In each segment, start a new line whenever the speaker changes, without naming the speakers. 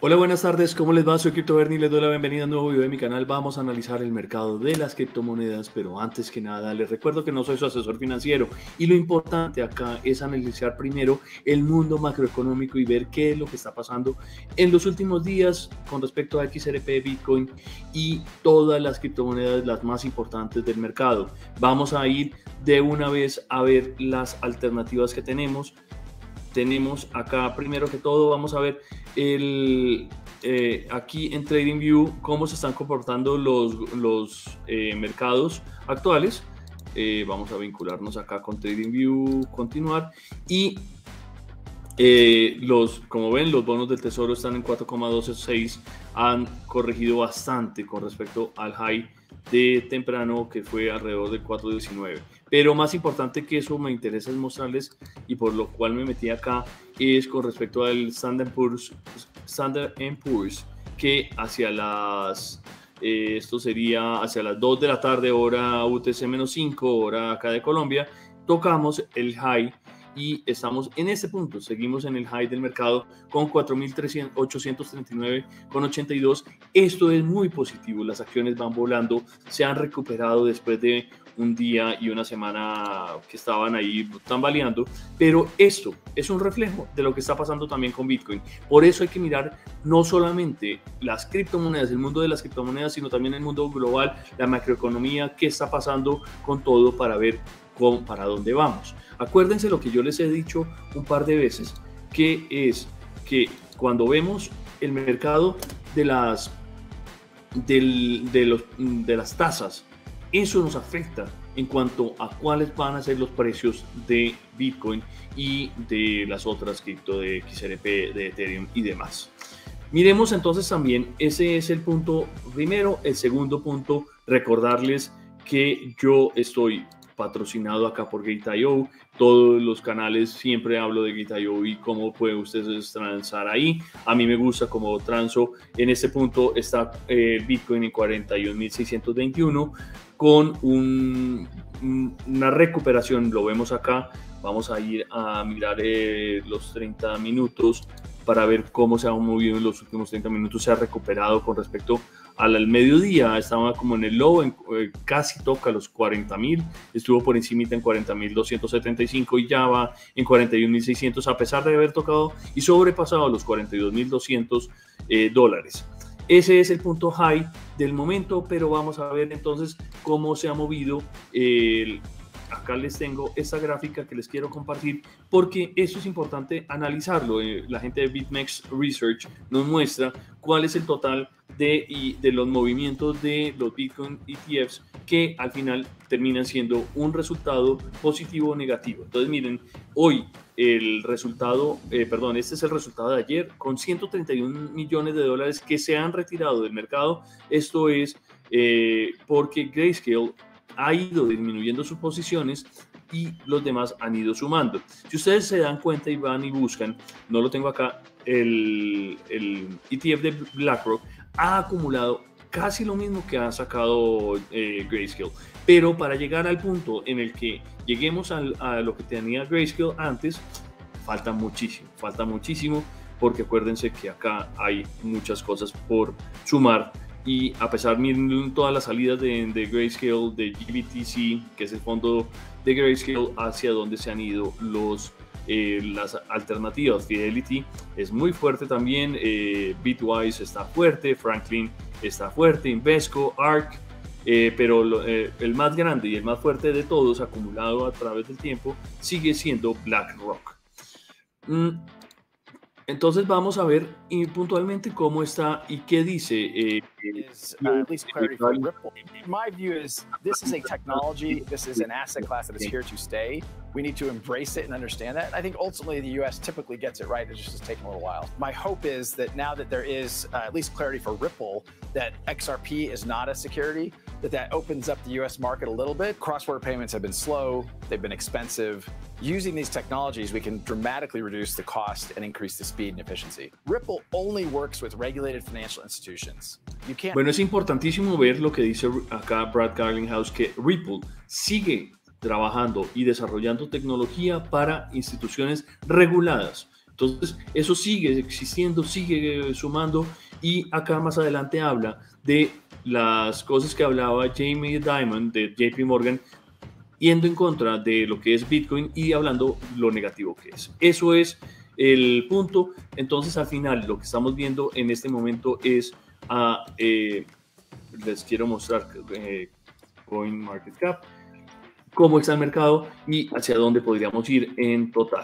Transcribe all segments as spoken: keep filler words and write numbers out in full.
Hola, buenas tardes, ¿cómo les va? Soy Crypto Bernie y les doy la bienvenida a un nuevo video de mi canal. Vamos a analizar el mercado de las criptomonedas, pero antes que nada les recuerdo que no soy su asesor financiero y lo importante acá es analizar primero el mundo macroeconómico y ver qué es lo que está pasando en los últimos días con respecto a X R P, Bitcoin y todas las criptomonedas las más importantes del mercado. Vamos a ir de una vez a ver las alternativas que tenemos. Tenemos acá, primero que todo, vamos a ver el, eh, aquí en TradingView cómo se están comportando los, los eh, mercados actuales. Eh, vamos a vincularnos acá con TradingView, continuar. Y eh, los, como ven, los bonos del tesoro están en cuatro coma doce seis, han corregido bastante con respecto al high de temprano que fue alrededor de cuatro diecinueve. Pero más importante que eso me interesa es mostrarles, y por lo cual me metí acá, es con respecto al Standard and Poor's, Standard and Poor's que hacia las, eh, esto sería hacia las dos de la tarde, hora U T C menos cinco, hora acá de Colombia, tocamos el high y estamos en este punto, seguimos en el high del mercado con cuatro mil ochocientos treinta y nueve con ochenta y dos. Esto es muy positivo, las acciones van volando, se han recuperado después de un día y una semana que estaban ahí tambaleando, pero esto es un reflejo de lo que está pasando también con Bitcoin. Por eso hay que mirar no solamente las criptomonedas, el mundo de las criptomonedas, sino también el mundo global, la macroeconomía, qué está pasando con todo para ver cómo, para dónde vamos. Acuérdense lo que yo les he dicho un par de veces, que es que cuando vemos el mercado de las, del, de los, de las tasas, eso nos afecta en cuanto a cuáles van a ser los precios de Bitcoin y de las otras cripto, de X R P, de Ethereum y demás. Miremos entonces también, ese es el punto primero. El segundo punto, recordarles que yo estoy patrocinado acá por Gate punto i o. Todos los canales siempre hablo de Gate punto i o y cómo pueden ustedes transar ahí. A mí me gusta como transo. En este punto está eh, Bitcoin en cuarenta y un mil seiscientos veintiuno con un, una recuperación. Lo vemos acá. Vamos a ir a mirar eh, los treinta minutos para ver cómo se ha movido en los últimos treinta minutos. Se ha recuperado con respecto al, al mediodía, estaba como en el low, en, eh, casi toca los cuarenta mil, estuvo por encima en cuarenta mil doscientos setenta y cinco y ya va en cuarenta y un mil seiscientos, a pesar de haber tocado y sobrepasado los cuarenta y dos mil doscientos eh, dólares. Ese es el punto high del momento, pero vamos a ver entonces cómo se ha movido el... Acá les tengo esta gráfica que les quiero compartir porque eso es importante analizarlo. Eh, la gente de BitMEX Research nos muestra cuál es el total de, y de los movimientos de los Bitcoin E T Fs que al final terminan siendo un resultado positivo o negativo. Entonces miren, hoy el resultado, eh, perdón, este es el resultado de ayer con ciento treinta y un millones de dólares que se han retirado del mercado. Esto es eh, porque Grayscale ha ido disminuyendo sus posiciones y los demás han ido sumando. Si ustedes se dan cuenta y van y buscan, no lo tengo acá, el, el E T F de BlackRock ha acumulado casi lo mismo que ha sacado eh, Grayscale, pero para llegar al punto en el que lleguemos al, a lo que tenía Grayscale antes, falta muchísimo, falta muchísimo, porque acuérdense que acá hay muchas cosas por sumar. Y a pesar de todas las salidas de, de Grayscale, de G B T C, que es el fondo de Grayscale, hacia donde se han ido los, eh, las alternativas. Fidelity es muy fuerte también, eh, Bitwise está fuerte, Franklin está fuerte, Invesco, Ark, eh, pero lo, eh, el más grande y el más fuerte de todos, acumulado a través del tiempo, sigue siendo BlackRock. Mm. Entonces vamos a ver y puntualmente cómo está y qué dice. Eh,
is uh, at least clarity for Ripple. My view is this is a technology, this is an asset class that is here to stay. We need to embrace it and understand that. I think ultimately the U S typically gets it right. It's just taking a little while. My hope is that now that there is uh, at least clarity for Ripple, that X R P is not a security, that that opens up the U S market a little bit. Cross-border payments have been slow, they've been expensive. Using these technologies, we can dramatically reduce the cost and increase the speed and efficiency. Ripple only works with regulated financial institutions. You can't...
Bueno, es importantísimo ver lo que dice acá Brad Garlinghouse, que Ripple sigue trabajando y desarrollando tecnología para instituciones reguladas. Entonces, eso sigue existiendo, sigue sumando, y acá más adelante habla de las cosas que hablaba Jamie Dimon de J P Morgan, yendo en contra de lo que es Bitcoin y hablando lo negativo que es. Eso es el punto. Entonces, al final, lo que estamos viendo en este momento es, a, eh, les quiero mostrar eh, CoinMarketCap, cómo está el mercado y hacia dónde podríamos ir en total.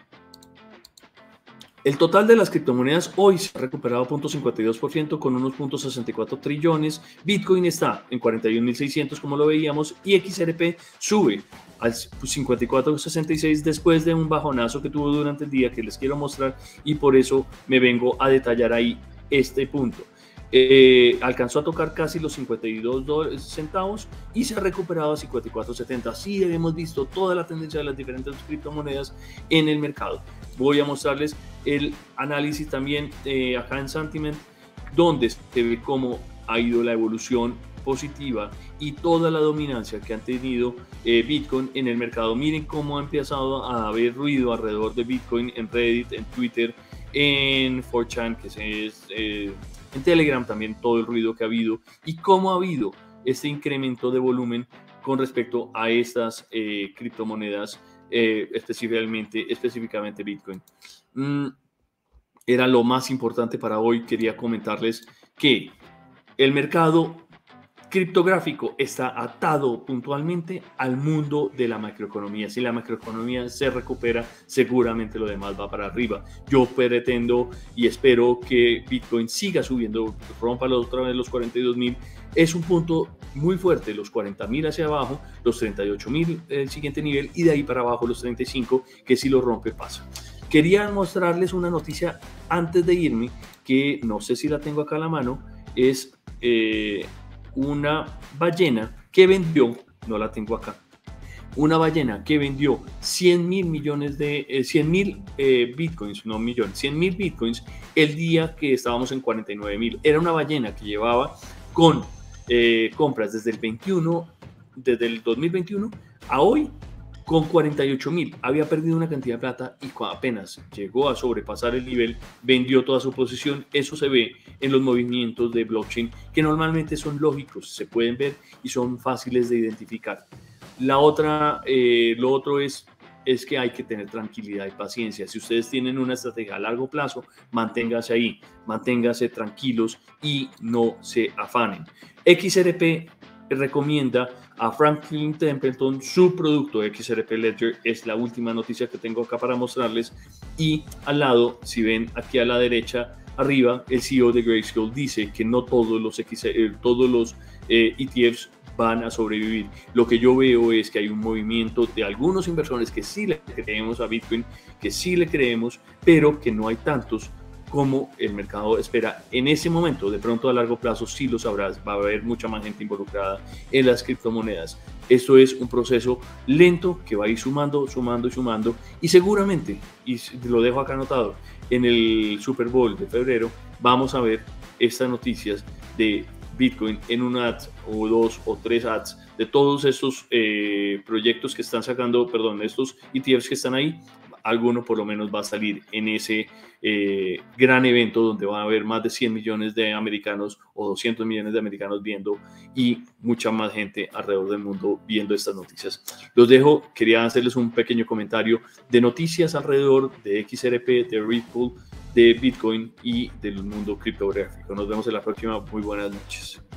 El total de las criptomonedas hoy se ha recuperado cero punto cincuenta y dos por ciento con unos cero punto sesenta y cuatro trillones. Bitcoin está en cuarenta y un mil seiscientos, como lo veíamos, y X R P sube al cincuenta y cuatro punto sesenta y seis después de un bajonazo que tuvo durante el día que les quiero mostrar, y por eso me vengo a detallar ahí este punto. Eh, alcanzó a tocar casi los cincuenta y dos centavos y se ha recuperado a cincuenta y cuatro setenta. Así hemos visto toda la tendencia de las diferentes criptomonedas en el mercado. Voy a mostrarles el análisis también eh, acá en Sentiment, donde se ve cómo ha ido la evolución positiva y toda la dominancia que han tenido eh, Bitcoin en el mercado. Miren cómo ha empezado a haber ruido alrededor de Bitcoin en Reddit, en Twitter, en cuatro chan, que es eh, en Telegram también, todo el ruido que ha habido y cómo ha habido este incremento de volumen con respecto a estas eh, criptomonedas, eh, específicamente, específicamente Bitcoin. Mm, era lo más importante para hoy. Quería comentarles que el mercado criptográfico está atado puntualmente al mundo de la macroeconomía. Si la macroeconomía se recupera, seguramente lo demás va para arriba. Yo pretendo y espero que Bitcoin siga subiendo, rompa otra vez los cuarenta y dos mil. Es un punto muy fuerte, los cuarenta mil hacia abajo, los treinta y ocho mil el siguiente nivel, y de ahí para abajo los treinta y cinco, que si lo rompe pasa. Quería mostrarles una noticia antes de irme, que no sé si la tengo acá a la mano. Es eh, una ballena que vendió, no la tengo acá, una ballena que vendió cien mil millones de, eh, cien mil eh, bitcoins, no millones, cien mil bitcoins el día que estábamos en cuarenta y nueve mil. Era una ballena que llevaba con eh, compras desde el veintiuno, desde el dos mil veintiuno a hoy, con cuarenta y ocho mil. Había perdido una cantidad de plata y apenas llegó a sobrepasar el nivel, vendió toda su posición. Eso se ve en los movimientos de blockchain, que normalmente son lógicos, se pueden ver y son fáciles de identificar. La otra, eh, lo otro es, es que hay que tener tranquilidad y paciencia. Si ustedes tienen una estrategia a largo plazo, manténganse ahí, manténganse tranquilos y no se afanen. X R P recomienda a Franklin Templeton su producto X R P Ledger. Es la última noticia que tengo acá para mostrarles, y al lado, si ven aquí a la derecha arriba, el C E O de Grayscale dice que no todos los, X, eh, todos los eh, E T Fs van a sobrevivir. Lo que yo veo es que hay un movimiento de algunos inversores que sí le creemos a Bitcoin, que sí le creemos, pero que no hay tantos como el mercado espera en ese momento. De pronto a largo plazo sí lo sabrás, va a haber mucha más gente involucrada en las criptomonedas. Esto es un proceso lento que va a ir sumando, sumando y sumando, y seguramente, y lo dejo acá anotado, en el Super Bowl de febrero vamos a ver estas noticias de Bitcoin en un ad o dos o tres ads de todos estos eh, proyectos que están sacando, perdón, estos E T Fs que están ahí. Alguno por lo menos va a salir en ese eh, gran evento donde va a haber más de cien millones de americanos o doscientos millones de americanos viendo, y mucha más gente alrededor del mundo viendo estas noticias. Los dejo, quería hacerles un pequeño comentario de noticias alrededor de X R P, de Ripple, de Bitcoin y del mundo criptográfico. Nos vemos en la próxima. Muy buenas noches.